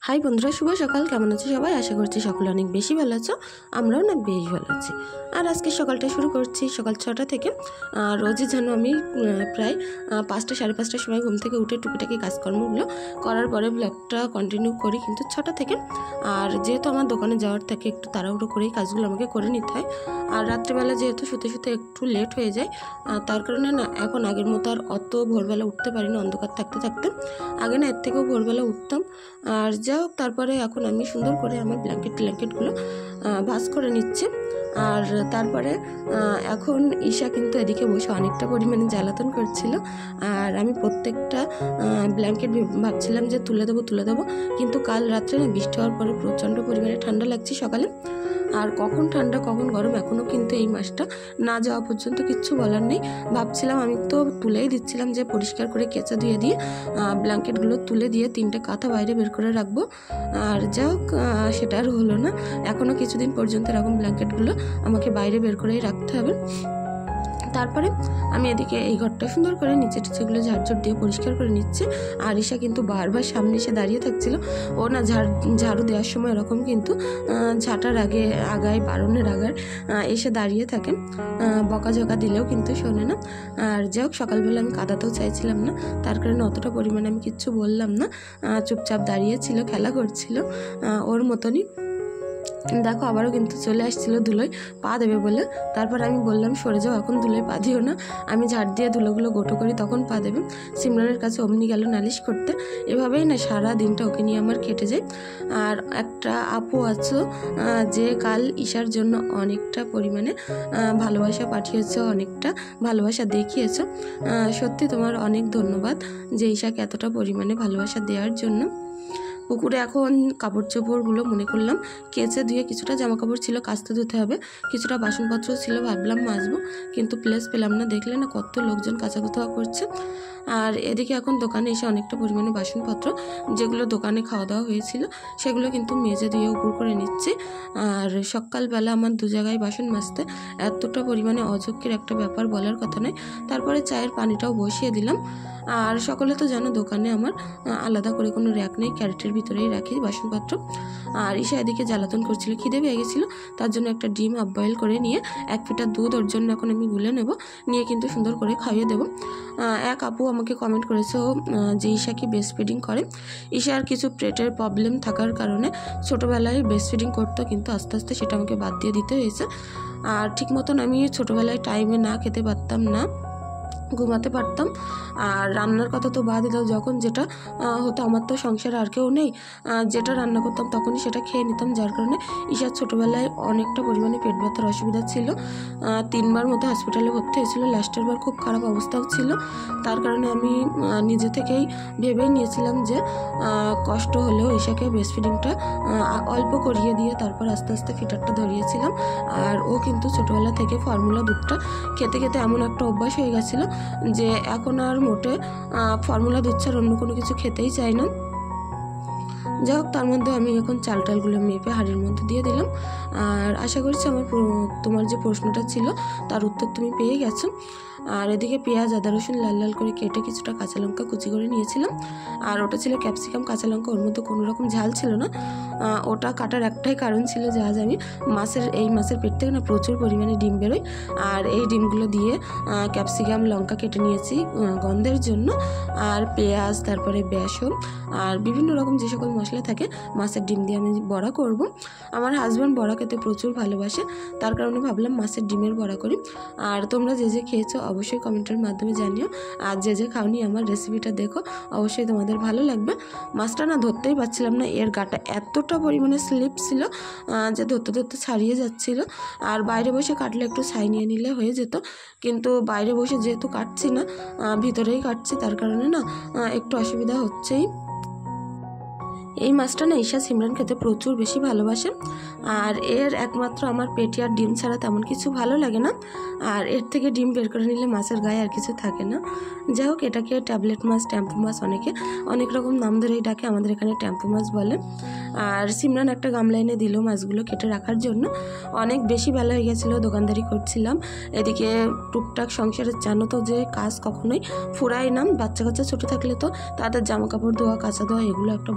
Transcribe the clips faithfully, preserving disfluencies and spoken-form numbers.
High বন্ধুরা, শুভ সকাল। কেমন আছো সবাই? আশা করছি সকলে অনেক বেশি ভালো আছো। আমরাও না বেশ ভালো আছি। আর আজকে সকালটা শুরু করছি সকাল ছটা থেকে। রোজই যেন আমি প্রায় পাঁচটা সাড়ে পাঁচটার সময় ঘুম থেকে উঠে টুকিটাকি কাজকর্মগুলো করার পরে ব্লগটা কন্টিনিউ করি, কিন্তু ছটা থেকে। আর যেহেতু আমার দোকানে যাওয়ার থাকে, একটু তাড়াহুড়ো করেই কাজগুলো আমাকে করে নিতে হয়। আর রাত্রেবেলা যেহেতু শুতে শুতে একটু লেট হয়ে যায়, তার কারণে না এখন আগের মতো আর অত ভোরবেলা উঠতে পারি না, অন্ধকার থাকতে থাকতে। আগে না এর থেকেও ভোরবেলা উঠতাম। আর যাই হোক, তারপরে এখন আমি সুন্দর করে আমার ব্ল্যাঙ্কেট ব্ল্যাঙ্কেটগুলো ভাঁজ করে নিচ্ছে। আর তারপরে এখন ঈশা কিন্তু এদিকে বসে অনেকটা পরিমাণে জ্বালাতন করছিল। আর আমি প্রত্যেকটা ব্ল্যাঙ্কেট ভাবছিলাম যে তুলে দেবো তুলে দেবো কিন্তু কাল রাত্রে না বৃষ্টি হওয়ার পরে প্রচণ্ড পরিমাণে ঠান্ডা লাগছে সকালে। আর কখন ঠান্ডা কখন গরম এখনও কিন্তু এই মাসটা না যাওয়া পর্যন্ত কিচ্ছু বলার নেই। ভাবছিলাম, আমি তো তুলেই দিচ্ছিলাম যে পরিষ্কার করে কেচে ধুয়ে দিয়ে ব্ল্যাঙ্কেটগুলো তুলে দিয়ে তিনটে কাঁথা বাইরে বের করে রাখবো। আর যাই হোক, সেটা আর হলো না। এখনও কিছুদিন পর্যন্ত এরকম ব্ল্যাঙ্কেটগুলো আমাকে বাইরে বের করেই রাখতে হবে। তারপরে আমি এদিকে এই ঘরটা সুন্দর করে নিচে টিচেগুলো ঝাড়ঝুড় দিয়ে পরিষ্কার করে নিচ্ছে। আর ঈশা কিন্তু বারবার সামনে এসে দাঁড়িয়ে থাকছিল। ও না ঝাড় ঝাড়ু দেওয়ার সময় এরকম কিন্তু ঝাঁটার আগে আগায় বারণের আগার এসে দাঁড়িয়ে থাকে, বকাঝকা দিলেও কিন্তু শোনে না। আর যাই হোক, সকালবেলা আমি কাঁদাতেও চাইছিলাম না, তার কারণে অতটা পরিমাণে আমি কিচ্ছু বললাম না। চুপচাপ দাঁড়িয়েছিল, খেলা করছিল ওর মতনই। দেখো, আবারও কিন্তু চলে আসছিল ধুলোয় পা দেবে বলে। তারপর আমি বললাম, সরে যাও, এখন ধুলোয় পা দিও না, আমি ঝাড় দিয়ে ধুলোগুলো গোটো করি তখন পা দেবে। সিমরানের কাছে অমনি গেল নালিশ করতে। এভাবেই না সারা দিনটা ওকে নিয়ে আমার কেটে যায়। আর একটা আপু আছো যে কাল ঈশার জন্য অনেকটা পরিমাণে ভালোবাসা পাঠিয়েছো, অনেকটা ভালোবাসা দেখিয়েছো। সত্যি তোমার অনেক ধন্যবাদ যে ঈশাকে এতটা পরিমাণে ভালোবাসা দেওয়ার জন্য। পুকুরে এখন কাপড় চোপড়গুলো মনে করলাম কেচে ধুয়ে, কিছুটা জামা কাপড় ছিল কাচতে ধুতে হবে, কিছুটা বাসনপত্র ছিল ভাবলাম মাজবো, কিন্তু প্লেস পেলাম না। দেখলে না কত লোকজন কাচাকুচা করছে। আর এদিকে এখন দোকানে এসে অনেকটা পরিমাণে বাসনপত্র যেগুলো দোকানে খাওয়া দাওয়া হয়েছিল সেগুলো কিন্তু মেজে দিয়ে উপর করে নিচ্ছি। আর সকালবেলা আমার দু জায়গায় বাসন মাজতে এতটা পরিমাণে অযোগ্যের একটা ব্যাপার বলার কথা নয়। তারপরে চায়ের পানিটাও বসিয়ে দিলাম। আর সকলে তো জানো দোকানে আমার আলাদা করে কোনো র্যাক নেই, ক্যারেটের ভিতরেই রাখি বাসনপত্র। আর ঈশা এদিকে জ্বালাতন করছিল, খিদে পেয়ে গেছিলো, তার জন্য একটা ডিম হাফ বয়েল করে নিয়ে এক ফিটার দুধ ওর জন্য এখন আমি গুলে নেব, নিয়ে কিন্তু সুন্দর করে খাইয়ে দেবো। এক আপু আমাকে কমেন্ট করেছে যে ঈশা কি ব্রেস্ট ফিডিং করে। ঈশার কিছু পেটের প্রবলেম থাকার কারণে ছোটোবেলায় ব্রেস্ট ফিডিং করতো, কিন্তু আস্তে আস্তে সেটা আমাকে বাদ দিয়ে দিতে হয়েছে। আর ঠিক মতন আমি ছোটোবেলায় টাইমে না খেতে পারতাম না, ঘুমাতে পারতাম। আর রান্নার কথা তো বাদ দিলেও যখন যেটা হতো, আমার তো সংসারে আর কেউ নেই, যেটা রান্না করতাম তখনই সেটা খেয়ে নিতাম। যার কারণে ঈশার ছোটোবেলায় অনেকটা পরিমাণে পেট ব্যথার অসুবিধা ছিল, তিনবার মতো হসপিটালে ভর্তি হয়েছিল। লাস্টের বার খুব খারাপ অবস্থাও ছিল। তার কারণে আমি নিজে থেকেই ভেবেই নিয়েছিলাম যে কষ্ট হলেও ঈশাকে ব্রেস্ট ফিডিংটা অল্প করিয়ে দিয়ে তারপর আস্তে আস্তে ফিটারটা ধরিয়েছিলাম। আর ও কিন্তু ছোটোবেলা থেকে ফর্মুলা দুধটা খেতে খেতে এমন একটা অভ্যাস হয়ে গেছিলো যে এখন আর মোটে ফর্মুলা দুধ ছাড়া অন্য কোনো কিছু খেতেই চাই না। যাই হোক, তার মধ্যে আমি এখন চাল টালগুলো মেপে হাঁড়ির মধ্যে দিয়ে দিলাম। আর আশা করছি আমার তোমার যে প্রশ্নটা ছিল তার উত্তর তুমি পেয়ে গেছো। আর এদিকে পেঁয়াজ আদা রসুন লাল লাল করে কেটে কিছুটা কাঁচা লঙ্কা কুচি করে নিয়েছিলাম। আর ওটা ছিল ক্যাপসিকাম কাঁচা লঙ্কা, ওর মধ্যে কোনো রকম ঝাল ছিল না। ওটা কাটার একটাই কারণ ছিল যে আজ আমি মাছের এই মাছের পেট থেকে না প্রচুর পরিমাণে ডিম বেরোয়। আর এই ডিমগুলো দিয়ে ক্যাপসিকাম লঙ্কা কেটে নিয়েছি গন্ধের জন্য। আর পেঁয়াজ, তারপরে বেসন আর বিভিন্ন রকম যে সকল মশলা থাকে মাছের ডিম দিয়ে আমি বড়া করব। আমার হাজব্যান্ড বড়া খেতে প্রচুর ভালোবাসে, তার কারণে ভাবলাম মাছের ডিমের বড়া করি। আর তোমরা যে যে খেয়েছো অবশ্যই কমেন্টের মাধ্যমে জানিও, আর যে যে খাওনি আমার রেসিপিটা দেখো, অবশ্যই তোমাদের ভালো লাগবে। মাছটা না ধরতেই পারছিলাম না, এর গাটা এতটা পরিমাণে স্লিপ ছিল যে ধরতে ধরতে ছাড়িয়ে যাচ্ছিল। আর বাইরে বসে কাটলে একটু ছাই নিয়ে নিলে হয়ে যেত, কিন্তু বাইরে বসে যেহেতু কাটছি না, ভিতরেই কাটছি, তার কারণে না একটু অসুবিধা হচ্ছেই। এই মাছটা না ঈশা সিমরান খেতে প্রচুর বেশি ভালোবাসে। আর এর একমাত্র আমার পেটি আর ডিম ছাড়া তেমন কিছু ভালো লাগে না। আর এর থেকে ডিম বের করে নিলে মাছের গায়ে আর কিছু থাকে না। যাই হোক, এটাকে ট্যাবলেট মাছ, ট্যাম্পু মাছ, অনেকে অনেক রকম নাম ধরেই ডাকে, আমাদের এখানে ট্যাম্পু মাছ বলে। আর সিমরান একটা গামলা এনে দিল মাছগুলো কেটে রাখার জন্য। অনেক বেশি বেলা হয়ে গেছিলো, দোকানদারি করছিলাম, এদিকে টুকটাক সংসারের জানো তো যে কাজ কখনোই ফুরায় না। বাচ্চা কাচ্চা ছোটো থাকলে তো তাদের জামা কাপড় ধোয়া, কাঁচা ধোয়া এগুলো একটা বড় কাজ।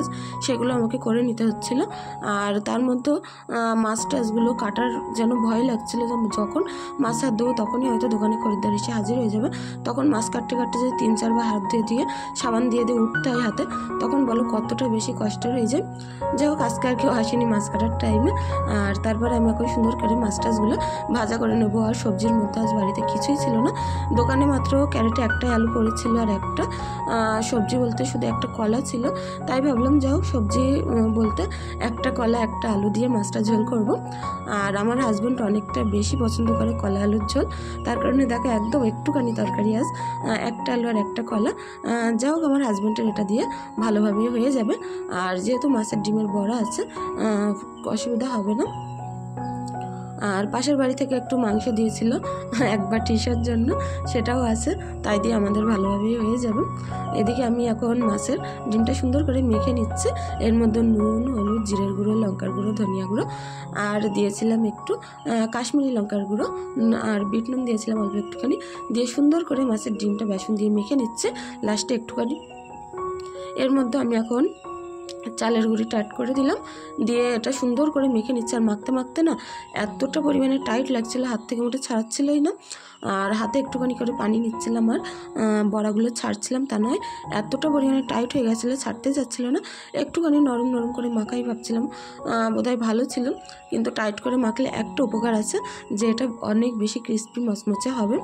সেগুলো আমাকে করে নিতে হচ্ছিল। আর তার মধ্যে মাছ টাছগুলো কাটার যেন ভয় লাগছিল, যখন মাছ হাত দেবো তখনই হয়তো দোকানে খরিদ্দার এসে হাজির হয়ে যাবে। তখন মাছ কাটতে কাটতে যদি তিন চারবার হাত দিয়ে দিয়ে সাবান দিয়ে দিয়ে উঠতে হয় হাতে, তখন বলো কতটা বেশি কষ্ট হয়ে যায়। যাই হোক, আজকে আর কেউ আসেনি মাছ কাটার টাইমে। আর তারপরে আমি এখন সুন্দর করে মাছ টাছগুলো ভাজা করে নেবো। আর সবজির মধ্যে আজ বাড়িতে কিছুই ছিল না, দোকানে মাত্র ক্যারেটে একটাই আলু পড়েছিল আর একটা সবজি বলতে শুধু একটা কলা ছিল। তাই ভাবলাম যাই হোক, সবজি বলতে একটা কলা একটা আলু দিয়ে মাছটা ঝোল করব। আর আমার হাজব্যান্ড অনেকটা বেশি পছন্দ করে কলা আলুর ঝোল, তার কারণে দেখো একদম একটুখানি তরকারি আজ, একটা আলু আর একটা কলা। যাই হোক, আমার হাজব্যান্ডের এটা দিয়ে ভালোভাবেই হয়ে যাবে। আর যেহেতু মাছের ডিমের বড়া আছে, অসুবিধা হবে না। আর পাশের বাড়ি থেকে একটু মাংস দিয়েছিল একবার টিসার জন্য, সেটাও আছে, তাই দিয়ে আমাদের ভালোভাবেই হয়ে যাবে। এদিকে আমি এখন মাছের ডিমটা সুন্দর করে মেখে নিচ্ছি। এর মধ্যে নুন, হলুদ, জিরের গুঁড়ো, লঙ্কার গুঁড়ো, ধনিয়া গুঁড়ো আর দিয়েছিলাম একটু কাশ্মীরি লঙ্কার গুঁড়ো আর বিট নুন দিয়েছিলাম অল্প একটুখানি, দিয়ে সুন্দর করে মাছের ডিমটা বেসন দিয়ে মেখে নিচ্ছে লাস্টে একটুখানি। এর মধ্যে আমি এখন চালের গুঁড়িটা অ্যাড করে দিলাম, দিয়ে এটা সুন্দর করে মেখে নিচ্ছে। আর মাখতে মাখতে না এতটা পরিমাণে টাইট লাগছিল, হাত থেকে মোটে ছাড়াচ্ছিলই না। আর হাতে একটুখানি করে পানি নিচ্ছিলাম আর বড়াগুলো ছাড়ছিলাম, তা নয় এতটা পরিমাণে টাইট হয়ে গেছিলো, ছাড়তে যাচ্ছিল না। একটুখানি নরম নরম করে মাখাই ভাবছিলাম বোধহয় ভালো ছিল, কিন্তু টাইট করে মাখলে একটা উপকার আছে যে এটা অনেক বেশি ক্রিস্পি মচমচে হবে।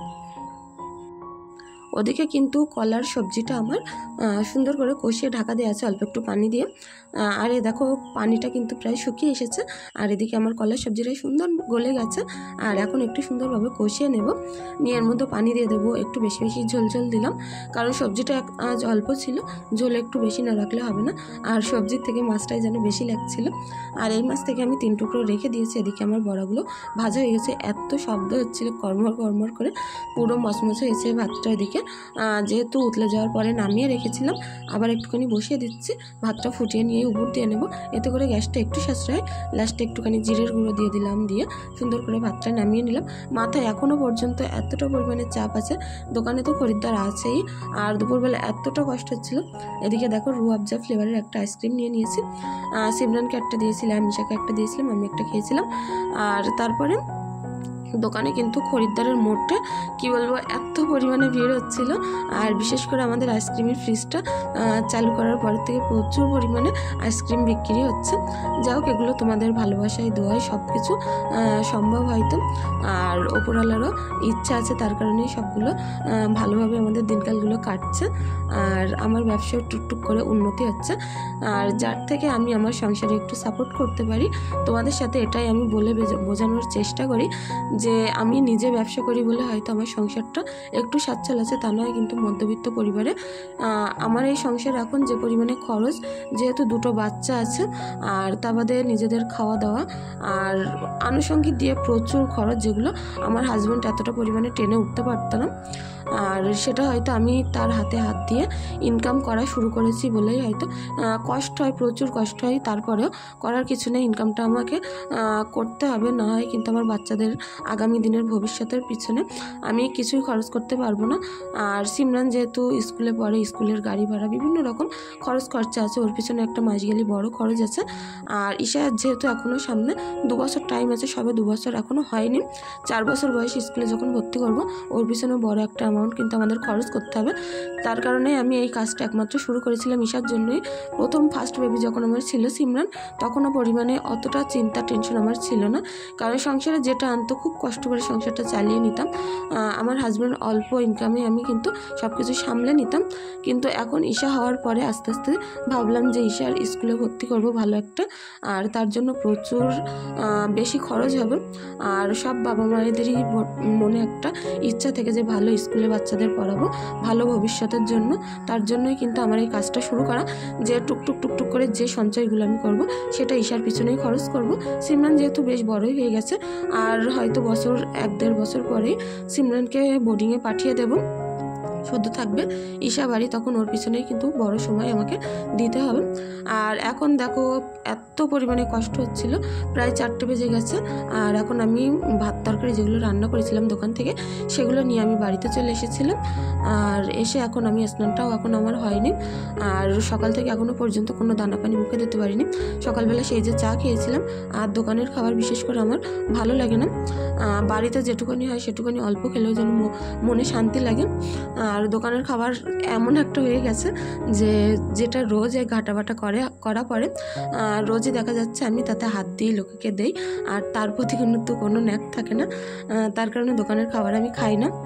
ওদিকে কিন্তু কলার সবজিটা আমার সুন্দর করে কষিয়ে ঢাকা দেওয়া আছে অল্প একটু পানি দিয়ে। আর এ দেখো পানিটা কিন্তু প্রায় শুকিয়ে এসেছে। আর এদিকে আমার কলার সবজিটা সুন্দর গলে গেছে। আর এখন একটু সুন্দরভাবে কষিয়ে নেব, নিয়ে এর মধ্যে পানি দিয়ে দেবো, একটু বেশি বেশি ঝোল ঝোল দিলাম, কারণ সবজিটা আজ অল্প ছিল, ঝোল একটু বেশি না রাখলে হবে না। আর সবজির থেকে মাছটাই যেন বেশি লাগছিল। আর এই মাছ থেকে আমি তিন টুকরো রেখে দিয়েছি। এদিকে আমার বড়াগুলো ভাজা হয়ে গেছে, এত শব্দ হচ্ছিল কর্মর কর্মর করে, পুরো মচমচে হয়েছে ভাতটা। এদিকে যেহেতু উতলে যাওয়ার পরে নামিয়ে রেখেছিলাম, আবার একটুখানি বসিয়ে দিচ্ছি, ভাতটা ফুটিয়ে নিয়ে উপর দিয়ে নেব, এতে করে গ্যাসটা একটু সাশ্রয়। লাস্টে একটুখানি জিরের গুঁড়ো দিয়ে দিলাম, দিয়ে সুন্দর করে ভাতটা নামিয়ে নিলাম। মাথায় এখনও পর্যন্ত এতটা পরিমাণে চাপ আছে, দোকানে তো খরিদ্দার আছেই, আর দুপুরবেলা এতটা কষ্ট হচ্ছিল। এদিকে দেখো রু আফজা ফ্লেভারের একটা আইসক্রিম নিয়ে নিয়েছি, সিমরানকে একটা দিয়েছিলাম, মিশাকে একটা দিয়েছিলাম, আমি একটা খেয়েছিলাম। আর তারপরে দোকানে কিন্তু খরিদ্দারের মোটে কি বলবো এত পরিমাণে ভিড় হচ্ছিল। আর বিশেষ করে আমাদের আইসক্রিমের ফ্রিজটা চালু করার পর থেকে প্রচুর পরিমাণে আইসক্রিম বিক্রি হচ্ছে। যাই হোক, এগুলো তোমাদের ভালোবাসায় দোয়ায় সব কিছু সম্ভব হয়তো, আর ওপরওয়ালারও ইচ্ছা আছে, তার কারণেই সবগুলো ভালোভাবে আমাদের দিনকালগুলো কাটছে। আর আমার ব্যবসাও টুকটুক করে উন্নতি হচ্ছে। আর যার থেকে আমি আমার সংসারে একটু সাপোর্ট করতে পারি, তোমাদের সাথে এটাই আমি বলে বোঝানোর চেষ্টা করি যে আমি নিজে ব্যবসা করি বলে হয়তো আমার সংসারটা একটু সচ্ছল আছে, তা নয় কিন্তু মধ্যবিত্ত পরিবারে আমার এই সংসার এখন যে পরিমাণে খরচ, যেহেতু দুটো বাচ্চা আছে, আর তা বাদে নিজেদের খাওয়া দাওয়া আর আনুষঙ্গিক দিয়ে প্রচুর খরচ, যেগুলো আমার হাজব্যান্ড এতটা পরিমাণে টেনে উঠতে পারত না। আর সেটা হয়তো আমি তার হাতে হাত দিয়ে ইনকাম করা শুরু করেছি বলেই হয়তো কষ্ট হয়, প্রচুর কষ্ট হয়, তারপরেও করার কিছু নেই, ইনকামটা আমাকে করতে হবে, না হয় কিন্তু আমার বাচ্চাদের আগামী দিনের ভবিষ্যতের পিছনে আমি কিছুই খরচ করতে পারবো না। আর সিমরান যেহেতু স্কুলে পড়ে, স্কুলের গাড়ি ভাড়া বিভিন্ন রকম খরচ খরচা আছে, ওর পিছনে একটা মাস গেলে বড় খরচ আছে। আর ঈশা যেহেতু এখনও সামনে দু বছর টাইম আছে, সবে দু বছর এখনও হয়নি, চার বছর বয়স স্কুলে যখন ভর্তি করব, ওর পিছনে বড় একটা অ্যামাউন্ট কিন্তু আমাদের খরচ করতে হবে। তার কারণে আমি এই কাজটা একমাত্র শুরু করেছিলাম ঈশার জন্যই। প্রথম ফার্স্ট বেবি যখন আমার ছিল সিমরান, তখনও পরিমাণে অতটা চিন্তা টেনশন আমার ছিল না, কারণ সংসারে যেটা আনতো খুব কষ্ট করে সংসারটা চালিয়ে নিতাম। আমার হাজব্যান্ড অল্প ইনকামে আমি কিন্তু সব কিছু সামলে নিতাম। কিন্তু এখন ঈশা হওয়ার পরে আস্তে আস্তে ভাবলাম যে ঈশার স্কুলে ভর্তি করব ভালো একটা, আর তার জন্য প্রচুর বেশি খরচ হবে। আর সব বাবা মায়েদেরই মনে একটা ইচ্ছা থেকে যে ভালো স্কুলে বাচ্চাদের পড়াবো ভালো ভবিষ্যতের জন্য, তার জন্যই কিন্তু আমার এই কাজটা শুরু করা, যে টুকটুক টুকটুক করে যে সঞ্চয়গুলো আমি করব সেটা ঈশার পিছনেই খরচ করব। সিমরান যেহেতু বেশ বড়ই হয়ে গেছে, আর হয়তো বছর এক দেড় বছর পরে সিমরানকে বোর্ডিংয়ে পাঠিয়ে দেব। শুদ্ধ থাকবে ঈশা বাড়ি, তখন ওর পিছনেই কিন্তু বড় সময় আমাকে দিতে হবে। আর এখন দেখো এত পরিমাণে কষ্ট হচ্ছিল, প্রায় চারটে বেজে গেছে। আর এখন আমি ভাত তরকারি যেগুলো রান্না করেছিলাম দোকান থেকে সেগুলো নিয়ে আমি বাড়িতে চলে এসেছিলাম। আর এসে এখন আমি স্নানটাও এখন আমার হয়নি, আর সকাল থেকে এখনও পর্যন্ত কোনো দানা পানি মুখে দিতে পারিনি। সকালবেলা সেই যে চা খেয়েছিলাম, আর দোকানের খাবার বিশেষ করে আমার ভালো লাগে না। বাড়িতে যেটুকুনি হয় সেটুকুনি অল্প খেলেও যেন মনে শান্তি লাগে। আর দোকানের খাবার এমন একটা হয়ে গেছে যে যেটা রোজ এই ঘাটাবাটা করে করা পড়ে, রোজই দেখা যাচ্ছে আমি তাতে হাত দিয়ে লোকেকে দেই, আর তার প্রতি কিন্তু কোনো ন্যাক থাকে না। তার কারণে দোকানের খাবার আমি খাই না,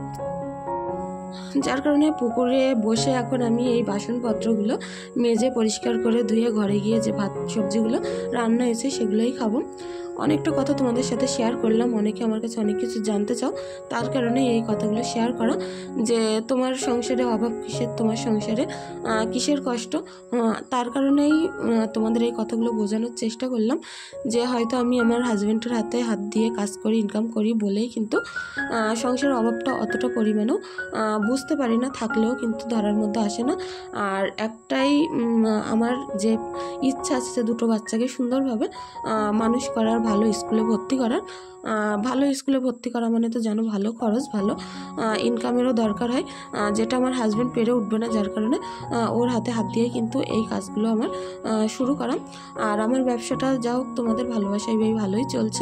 যার কারণে পুকুরে বসে এখন আমি এই বাসনপত্রগুলো মেজে পরিষ্কার করে ধুয়ে ঘরে গিয়ে যে ভাত সবজিগুলো রান্না হয়েছে সেগুলোই খাবো। অনেকটা কথা তোমাদের সাথে শেয়ার করলাম, অনেকে আমার কাছে অনেক কিছু জানতে চাও, তার কারণে এই কথাগুলো শেয়ার করা যে তোমার সংসারে অভাব কিসের, তোমার সংসারে কিসের কষ্ট, তার কারণেই তোমাদের এই কথাগুলো বোঝানোর চেষ্টা করলাম। যে হয়তো আমি আমার হাজব্যান্ডের হাতে হাত দিয়ে কাজ করি, ইনকাম করি বলেই কিন্তু সংসারের অভাবটা অতটা পরিমাণেও বুঝতে পারি না, থাকলেও কিন্তু ধরার মধ্যে আসে না। আর একটাই আমার যে ইচ্ছা আছে যে দুটো বাচ্চাকে সুন্দরভাবে মানুষ করার, ভালো স্কুলে ভর্তি করার। ভালো স্কুলে ভর্তি করা মানে তো জানো ভালো খরচ, ভালো ইনকামেরও দরকার হয়, যেটা আমার হাজব্যান্ড পেরে উঠবে না, যার কারণে ওর হাতে হাত দিয়ে কিন্তু এই কাজগুলো আমার শুরু করা। আর আমার ব্যবসাটা যা হোক তোমাদের ভালোবাসায় ভালোই চলছে।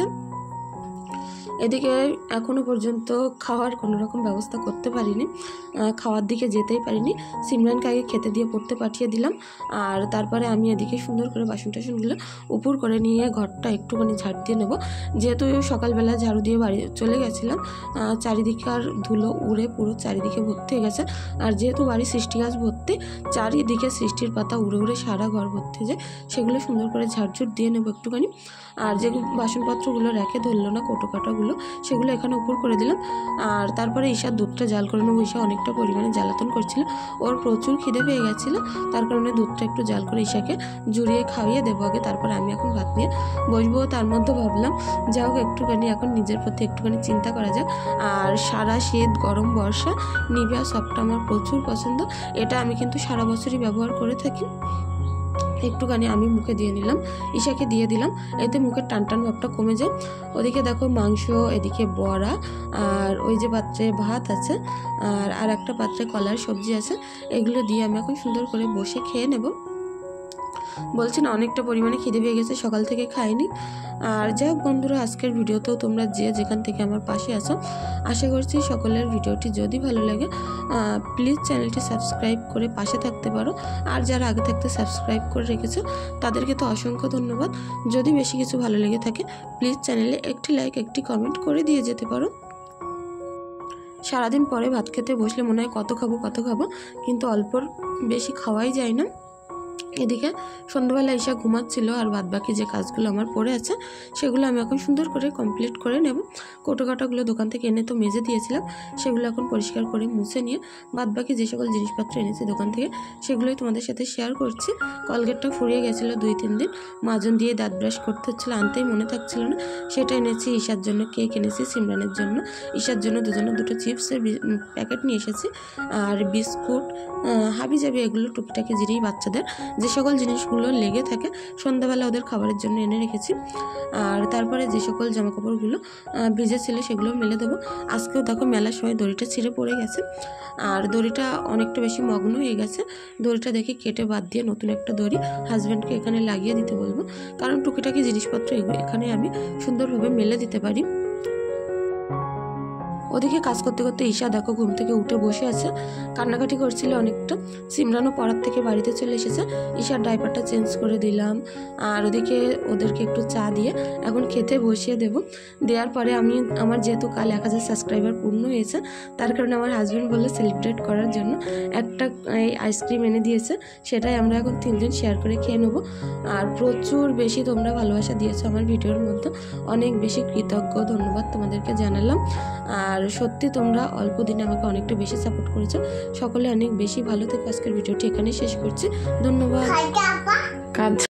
এদিকে এখনও পর্যন্ত খাওয়ার কোনো রকম ব্যবস্থা করতে পারিনি, খাওয়ার দিকে যেতেই পারিনি। সিমরানকে আগে খেতে দিয়ে পড়তে পাঠিয়ে দিলাম, আর তারপরে আমি এদিকে সুন্দর করে বাসন টাসনগুলো উপর করে নিয়ে ঘরটা একটুখানি ঝাড় দিয়ে নেব। যেহেতু সকালবেলা ঝাড়ু দিয়ে বাড়ি চলে গেছিলাম, চারিদিকে ধুলো উড়ে পুরো চারিদিকে ভর্তি হয়ে গেছে। আর যেহেতু বাড়ি সৃষ্টি গাছ ভর্তি, চারিদিকে সৃষ্টির পাতা উড়ে উড়ে সারা ঘর ভর্তি যায়, সেগুলো সুন্দর করে ঝাড়ঝুট দিয়ে নেবো একটুখানি। আর যে বাসনপত্রগুলো রেখে ধরলো না, কোটো কাটাগুলো, সেগুলো এখানে উপর করে দিলাম। আর তারপরে ঈশার দুধটা জাল করে নেবো। ঈশা অনেকটা পরিমাণে জ্বালাতন করছিল, ওর প্রচুর খিদে পেয়ে গেছিলো, তার কারণে দুধটা একটু জাল করে ঈশাকে জুড়িয়ে খাইয়ে দেবো আগে, তারপরে আমি এখন ভাত নিয়ে বসবো। তার মধ্যে ভাবলাম যা হোক একটুখানি এখন নিজের প্রতি একটুখানি চিন্তা করা যাক। আর সারা শীত, গরম, বর্ষা নিভিয়া সবটা আমার প্রচুর পছন্দ, এটা আমি কিন্তু সারা বছরই ব্যবহার করে থাকি। একটুখানি আমি মুখে দিয়ে নিলাম, ঈশাকে দিয়ে দিলাম, এতে মুখের টান টান ভাবটা কমে যায়। ওদিকে দেখো মাংস, এদিকে বড়া, আর ওই যে পাত্রে ভাত আছে, আর আর একটা পাত্রে কলার সবজি আছে, এগুলো দিয়ে আমি এখন সুন্দর করে বসে খেয়ে নেব। বলছি না অনেকটা পরিমাণে খিদে পেয়ে গেছে, সকাল থেকে খাইনি। আর যাই হোক বন্ধুরা, আজকের ভিডিওতেও তোমরা যে যেখান থেকে আমার পাশে আছো, আশা করছি সকলের ভিডিওটি যদি ভালো লাগে প্লিজ চ্যানেলটি সাবস্ক্রাইব করে পাশে থাকতে পারো। আর যারা আগে থাকতে সাবস্ক্রাইব করে রেখেছো তাদেরকে তো অসংখ্য ধন্যবাদ। যদি বেশি কিছু ভালো লেগে থাকে প্লিজ চ্যানেলে একটি লাইক, একটি কমেন্ট করে দিয়ে যেতে পারো। সারাদিন পরে ভাত খেতে বসলে মনে হয় কত খাবো কত খাবো, কিন্তু অল্পর বেশি খাওয়াই যায় না। এদিকে সন্ধ্যাবেলা ঈশা ঘুমাচ্ছিল, আর বাদবাকি যে কাজগুলো আমার পড়ে আছে সেগুলো আমি এখন সুন্দর করে কমপ্লিট করে নেব। কোটো কাটাগুলো দোকান থেকে এনে তো মেজে দিয়েছিলাম, সেগুলো এখন পরিষ্কার করে মুছে নিয়ে বাদবাকি যে সকল জিনিসপত্র এনেছি দোকান থেকে সেগুলোই তোমাদের সাথে শেয়ার করছি। কলগেটটা ফুরিয়ে গেছিলো দুই তিন দিন, মাজন দিয়ে দাঁত ব্রাশ করতে হচ্ছিলো, আনতেই মনে থাকছিল না, সেটা এনেছি। ঈশার জন্য কেক এনেছি, সিমরানের জন্য, ঈশার জন্য দুজনে দুটো চিপসের প্যাকেট নিয়ে এসেছি, আর বিস্কুট, হাবি জাবি এগুলো টুকিটাকি জিনিস বাচ্চাদের যে সকল জিনিসগুলো লেগে থাকে সন্ধ্যাবেলা ওদের খাবারের জন্য এনে রেখেছি। আর তারপরে যে সকল জামাকাপড়গুলো ভিজে ছিল সেগুলো মেলে দেবো। আজকেও দেখো মেলার সময় দড়িটা ছিঁড়ে পড়ে গেছে, আর দড়িটা অনেকটা বেশি মগ্ন হয়ে গেছে। দড়িটা দেখে কেটে বাদ দিয়ে নতুন একটা দড়ি হাজব্যান্ডকে এখানে লাগিয়ে দিতে বলবো, কারণ টুকিটাকি জিনিসপত্র এখানে আমি সুন্দরভাবে মেলে দিতে পারি। ওদিকে কাজ করতে করতে ঈশা দেখো ঘুম থেকে উঠে বসে আছে, কান্নাকাটি করছিল অনেকটা। সিমরানও পড়ার থেকে বাড়িতে চলে এসেছে, ঈশার ডাইপারটা চেঞ্জ করে দিলাম। আর ওদিকে ওদেরকে একটু চা দিয়ে এখন খেতে বসিয়ে দেব। দেওয়ার পরে আমি আমার যেহেতু কাল এক হাজার সাবস্ক্রাইবার পূর্ণ হয়েছে, তার কারণে আমার হাজব্যান্ড বললো সেলিব্রেট করার জন্য একটা এই আইসক্রিম এনে দিয়েছে, সেটাই আমরা এখন তিনজন শেয়ার করে খেয়ে নেবো। আর প্রচুর বেশি তোমরা ভালোবাসা দিয়েছো আমার ভিডিওর মধ্যে, অনেক বেশি কৃতজ্ঞ, ধন্যবাদ তোমাদেরকে জানালাম। আর সত্যি তোমরা অল্প দিনে আমাকে অনেকটা বেশি সাপোর্ট করেছো, সকলে অনেক বেশি ভালো থেকে আজকের ভিডিওটি এখানে শেষ করছি। ধন্যবাদ।